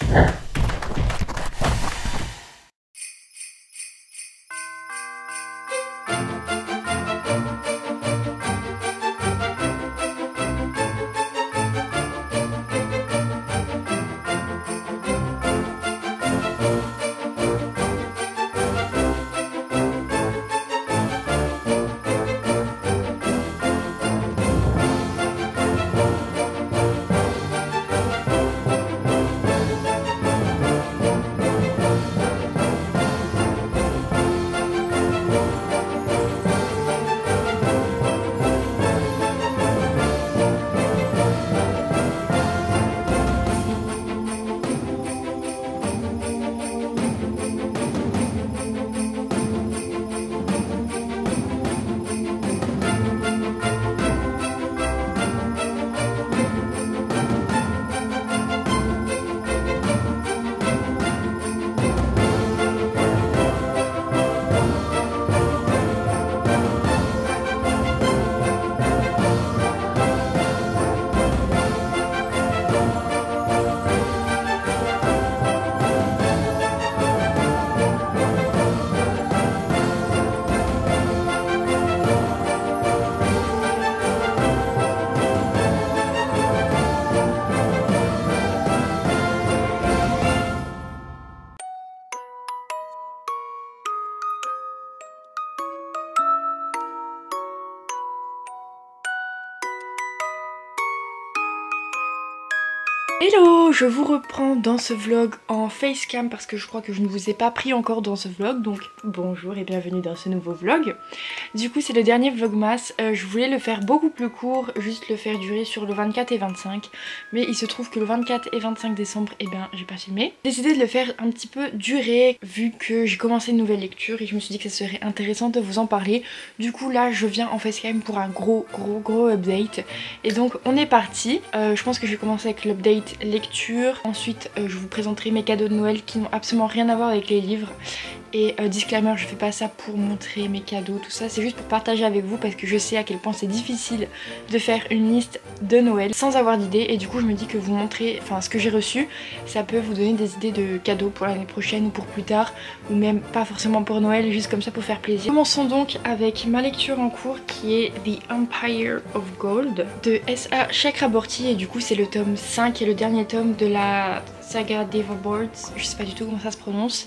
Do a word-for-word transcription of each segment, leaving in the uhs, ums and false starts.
Hello, je vous reprends dans ce vlog en facecam parce que je crois que je ne vous ai pas pris encore dans ce vlog, donc bonjour et bienvenue dans ce nouveau vlog. Du coup c'est le dernier vlogmas, euh, je voulais le faire beaucoup plus court, juste le faire durer sur le vingt-quatre et vingt-cinq, mais il se trouve que le vingt-quatre et vingt-cinq décembre, eh bien j'ai pas filmé. J'ai décidé de le faire un petit peu durer vu que j'ai commencé une nouvelle lecture et je me suis dit que ça serait intéressant de vous en parler. Du coup là je viens en facecam pour un gros gros gros update et donc on est parti. Euh, je pense que je vais commencer avec l'update lecture, ensuite euh, je vous présenterai mes cadeaux de Noël qui n'ont absolument rien à voir avec les livres et euh, disclaimer, je fais pas ça pour montrer mes cadeaux, tout ça, c'est juste pour partager avec vous parce que je sais à quel point c'est difficile de faire une liste de Noël sans avoir d'idée et du coup je me dis que vous montrer, enfin ce que j'ai reçu, ça peut vous donner des idées de cadeaux pour l'année prochaine ou pour plus tard ou même pas forcément pour Noël, juste comme ça pour faire plaisir. Commençons donc avec ma lecture en cours qui est The Empire of Gold de S A Chakraborty et du coup c'est le tome cinq et le dernier tome de la saga Devorboard, je sais pas du tout comment ça se prononce.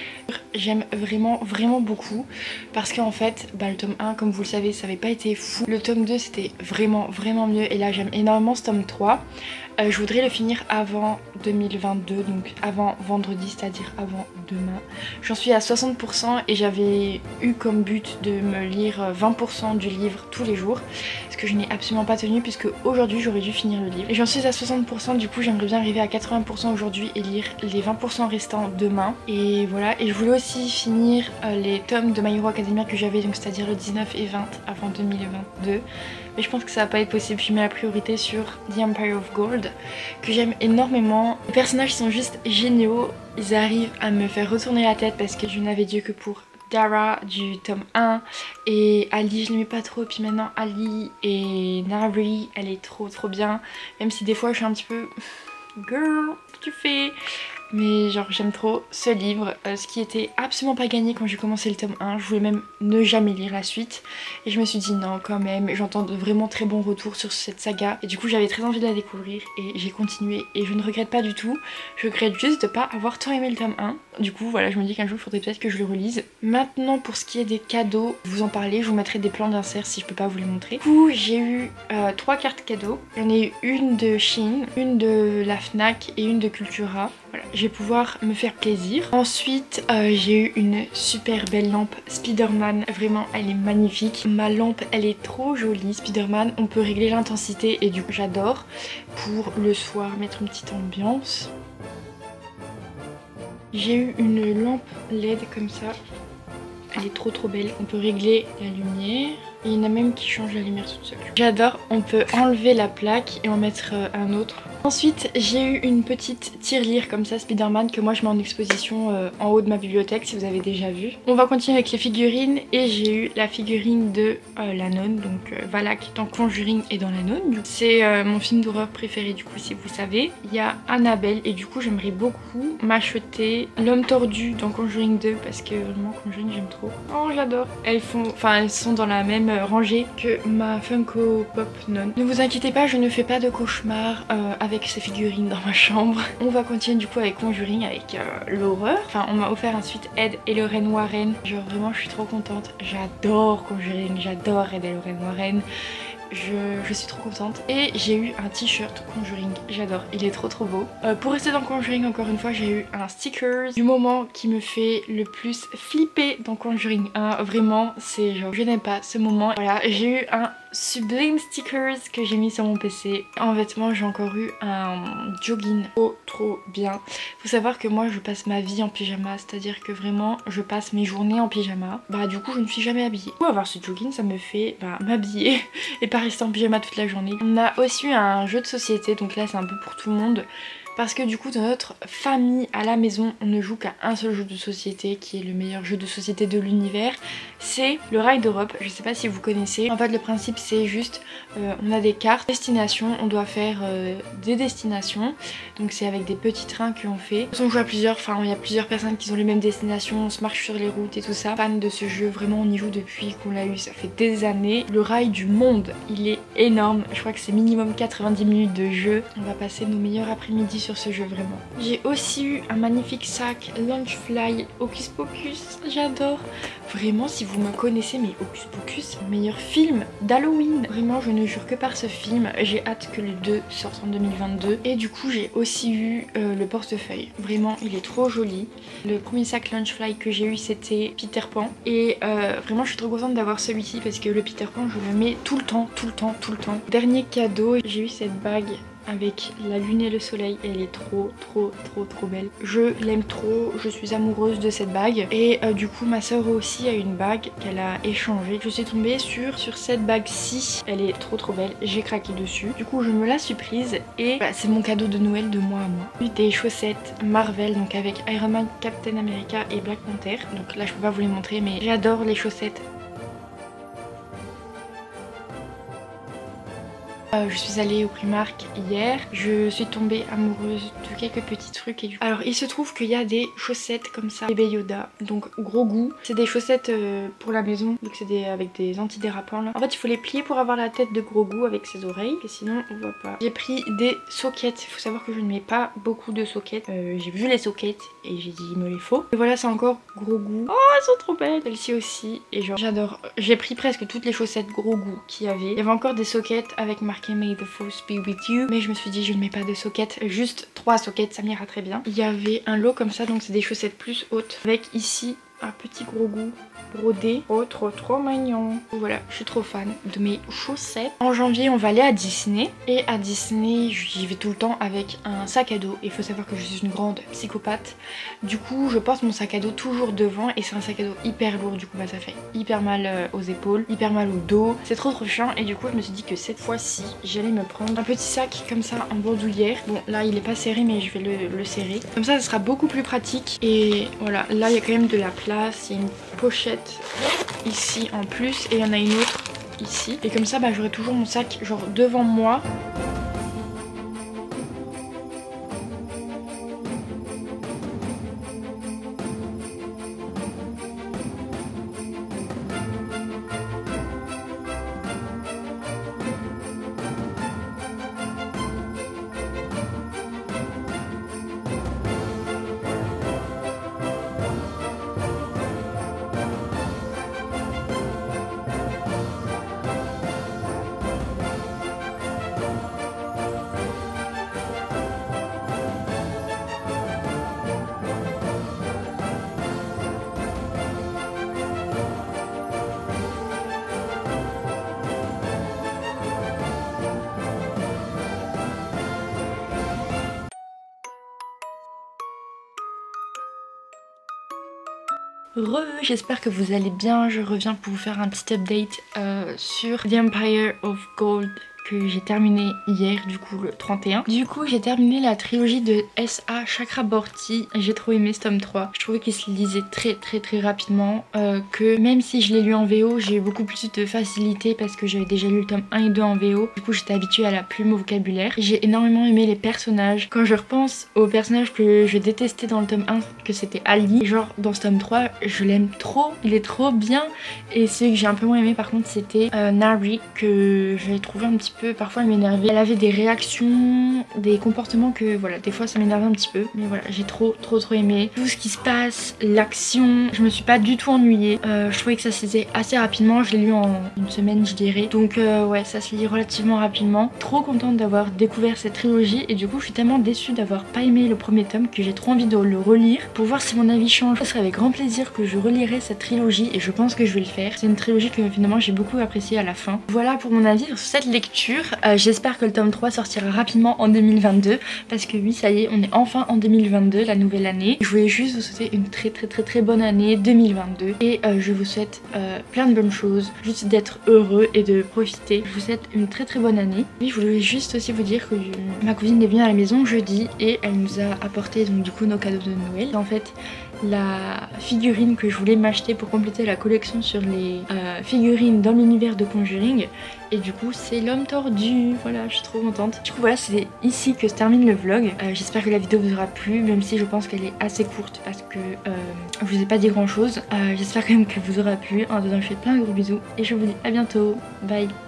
J'aime vraiment vraiment beaucoup parce qu'en fait bah, le tome un comme vous le savez ça avait pas été fou, le tome deux c'était vraiment vraiment mieux et là j'aime énormément ce tome trois. Euh, je voudrais le finir avant deux mille vingt-deux, donc avant vendredi, c'est-à-dire avant demain. J'en suis à soixante pour cent et j'avais eu comme but de me lire vingt pour cent du livre tous les jours. Ce que je n'ai absolument pas tenu puisque aujourd'hui j'aurais dû finir le livre. Et j'en suis à soixante pour cent, du coup j'aimerais bien arriver à quatre-vingts pour cent aujourd'hui et lire les vingt pour cent restants demain. Et voilà, et je voulais aussi finir euh, les tomes de My Hero Academia que j'avais, donc c'est-à-dire le dix-neuf et vingt avant deux mille vingt-deux. Mais je pense que ça va pas être possible, je mets la priorité sur The Empire of Gold que j'aime énormément. Les personnages sont juste géniaux, ils arrivent à me faire retourner la tête parce que je n'avais Dieu que pour Dara du tome un et Ali je l'aimais pas trop, puis maintenant Ali et Nari elle est trop trop bien, même si des fois je suis un petit peu girl qu'est-ce que tu fais, mais genre j'aime trop ce livre, euh, ce qui était absolument pas gagné quand j'ai commencé le tome un, je voulais même ne jamais lire la suite et je me suis dit non quand même, j'entends de vraiment très bons retours sur cette saga et du coup j'avais très envie de la découvrir et j'ai continué et je ne regrette pas du tout, je regrette juste de pas avoir tant aimé le tome un, du coup voilà je me dis qu'un jour il faudrait peut-être que je le relise. Maintenant pour ce qui est des cadeaux, vous en parlez, je vous mettrai des plans d'insert si je peux pas vous les montrer. Du coup j'ai eu euh, trois cartes cadeaux, j'en ai eu une de Shein, une de la Fnac et une de Cultura. Voilà, je vais pouvoir me faire plaisir. Ensuite, euh, j'ai eu une super belle lampe Spiderman. Vraiment, elle est magnifique. Ma lampe, elle est trop jolie. Spiderman, on peut régler l'intensité et du coup, j'adore. Pour le soir, mettre une petite ambiance. J'ai eu une lampe L E D comme ça. Elle est trop trop belle. On peut régler la lumière. Et il y en a même qui changent la lumière toute seule. J'adore. On peut enlever la plaque et en mettre un autre. Ensuite j'ai eu une petite tirelire comme ça Spider-Man que moi je mets en exposition euh, en haut de ma bibliothèque si vous avez déjà vu. On va continuer avec les figurines et j'ai eu la figurine de euh, la nonne, donc euh, Valak dans Conjuring et dans la nonne. C'est euh, mon film d'horreur préféré du coup si vous savez. Il y a Annabelle et du coup j'aimerais beaucoup m'acheter l'homme tordu dans Conjuring deux parce que vraiment Conjuring j'aime trop. Oh j'adore. Elles font, enfin elles sont dans la même rangée que ma Funko Pop nonne. Ne vous inquiétez pas, je ne fais pas de cauchemar euh, avec ces figurines dans ma chambre. On va continuer du coup avec Conjuring, avec euh, l'horreur. Enfin on m'a offert ensuite Ed et Lorraine Warren. Genre vraiment je suis trop contente. J'adore Conjuring, j'adore Ed et Lorraine Warren. Je, je suis trop contente. Et j'ai eu un t-shirt Conjuring, j'adore, il est trop trop beau. Euh, pour rester dans Conjuring encore une fois, j'ai eu un sticker du moment qui me fait le plus flipper dans Conjuring un. Vraiment c'est genre je n'aime pas ce moment. Voilà, j'ai eu un Sublime stickers que j'ai mis sur mon P C. En vêtements j'ai encore eu un jogging trop trop bien. Faut savoir que moi je passe ma vie en pyjama, c'est à dire que vraiment je passe mes journées en pyjama. Bah du coup je ne suis jamais habillée. Pour avoir ce jogging ça me fait bah, m'habiller et pas rester en pyjama toute la journée. On a aussi eu un jeu de société, donc là c'est un peu pour tout le monde. Parce que du coup dans notre famille à la maison on ne joue qu'à un seul jeu de société qui est le meilleur jeu de société de l'univers. C'est le Rail d'Europe, je sais pas si vous connaissez. En fait le principe c'est juste euh, on a des cartes destination, on doit faire euh, des destinations. Donc c'est avec des petits trains qu'on fait. On joue à plusieurs, enfin il y a plusieurs personnes qui ont les mêmes destinations, on se marche sur les routes et tout ça. Fan de ce jeu, vraiment on y joue depuis qu'on l'a eu, ça fait des années. Le rail du monde, il est énorme, je crois que c'est minimum quatre-vingt-dix minutes de jeu. On va passer nos meilleurs après-midi sur ce jeu vraiment. J'ai aussi eu un magnifique sac Launchfly Hocus Pocus, j'adore. Vraiment si vous me connaissez, mais Hocus Pocus, meilleur film d'Halloween. Vraiment je ne jure que par ce film, j'ai hâte que le deux sorte en deux mille vingt-deux. Et du coup j'ai aussi eu euh, le portefeuille, vraiment il est trop joli. Le premier sac Launchfly que j'ai eu c'était Peter Pan. Et euh, vraiment je suis trop contente d'avoir celui-ci parce que le Peter Pan je le mets tout le temps, tout le temps, tout le temps. Dernier cadeau, j'ai eu cette bague avec la lune et le soleil, elle est trop trop trop trop belle. Je l'aime trop, je suis amoureuse de cette bague. Et euh, du coup ma soeur aussi a une bague qu'elle a échangée. Je suis tombée sur, sur cette bague-ci, elle est trop trop belle, j'ai craqué dessus. Du coup je me la suis prise et bah, c'est mon cadeau de Noël de moi à moi. Des chaussettes Marvel, donc avec Iron Man, Captain America et Black Panther. Donc là je peux pas vous les montrer mais j'adore les chaussettes. Euh, je suis allée au Primark hier, je suis tombée amoureuse de quelques petits trucs et du... Alors il se trouve qu'il y a des chaussettes comme ça, bébé Yoda, donc gros goût. C'est des chaussettes euh, pour la maison, donc c'est des avec des antidérapants là. En fait il faut les plier pour avoir la tête de gros goût avec ses oreilles, et sinon on voit pas. J'ai pris des soquettes, il faut savoir que je ne mets pas beaucoup de soquettes. Euh, j'ai vu les soquettes et j'ai dit il me les faut. Et voilà c'est encore gros goût. Oh elles sont trop belles, celle-ci aussi, et genre j'adore. J'ai pris presque toutes les chaussettes gros goût qu'il y avait. Il y avait encore des soquettes avec marqué May the Force be with you, mais je me suis dit je ne mets pas de soquettes, juste trois soquettes ça m'ira très bien. Il y avait un lot comme ça, donc c'est des chaussettes plus hautes avec ici un petit gros goût brodé. Oh trop trop mignon. Voilà, je suis trop fan de mes chaussettes. En janvier on va aller à Disney, et à Disney j'y vais tout le temps avec un sac à dos. Il faut savoir que je suis une grande psychopathe, du coup je porte mon sac à dos toujours devant, et c'est un sac à dos hyper lourd, du coup bah ça fait hyper mal euh, aux épaules, hyper mal au dos, c'est trop trop chiant. Et du coup je me suis dit que cette fois-ci j'allais me prendre un petit sac comme ça en bandoulière. Bon là il est pas serré mais je vais le, le serrer, comme ça ça sera beaucoup plus pratique. Et voilà, là il y a quand même de la place, il y a une pochette ici en plus et il y en a une autre ici, et comme ça bah, j'aurai toujours mon sac genre devant moi. Re, j'espère que vous allez bien, je reviens pour vous faire un petit update euh, sur The Empire of Gold que j'ai terminé hier, du coup le trente et un. Du coup j'ai terminé la trilogie de S A Chakraborty. J'ai trop aimé ce tome trois. Je trouvais qu'il se lisait très très très rapidement, euh, que même si je l'ai lu en V O, j'ai eu beaucoup plus de facilité parce que j'avais déjà lu le tome un et deux en V O. Du coup j'étais habituée à la plume, au vocabulaire. J'ai énormément aimé les personnages. Quand je repense aux personnages que je détestais dans le tome un, que c'était Ali, genre dans ce tome trois, je l'aime trop, il est trop bien. Et celui que j'ai un peu moins aimé par contre c'était euh, Nari, que j'ai trouvé un petit peu, parfois elle m'énervait. Elle avait des réactions, des comportements que voilà, des fois ça m'énervait un petit peu. Mais voilà, j'ai trop trop trop aimé tout ce qui se passe, l'action. Je me suis pas du tout ennuyée. Euh, je trouvais que ça se faisait assez rapidement. Je l'ai lu en une semaine je dirais. Donc euh, ouais, ça se lit relativement rapidement. Trop contente d'avoir découvert cette trilogie et du coup je suis tellement déçue d'avoir pas aimé le premier tome que j'ai trop envie de le relire pour voir si mon avis change. Ce serait avec grand plaisir que je relirai cette trilogie et je pense que je vais le faire. C'est une trilogie que finalement j'ai beaucoup appréciée à la fin. Voilà pour mon avis sur cette lecture. Euh, J'espère que le tome trois sortira rapidement en deux mille vingt-deux parce que oui, ça y est, on est enfin en deux mille vingt-deux, la nouvelle année. Je voulais juste vous souhaiter une très très très très bonne année deux mille vingt-deux et euh, je vous souhaite euh, plein de bonnes choses, juste d'être heureux et de profiter. Je vous souhaite une très très bonne année. Oui, je voulais juste aussi vous dire que je... ma cousine est venue à la maison jeudi et elle nous a apporté donc du coup nos cadeaux de Noël. En fait, la figurine que je voulais m'acheter pour compléter la collection sur les euh, figurines dans l'univers de Conjuring, et du coup c'est l'homme tordu. Voilà, je suis trop contente. Du coup voilà, c'est ici que se termine le vlog. euh, J'espère que la vidéo vous aura plu, même si je pense qu'elle est assez courte parce que euh, je vous ai pas dit grand chose. euh, J'espère quand même que vous aura plu. En dedans je fais plein de gros bisous et je vous dis à bientôt. Bye.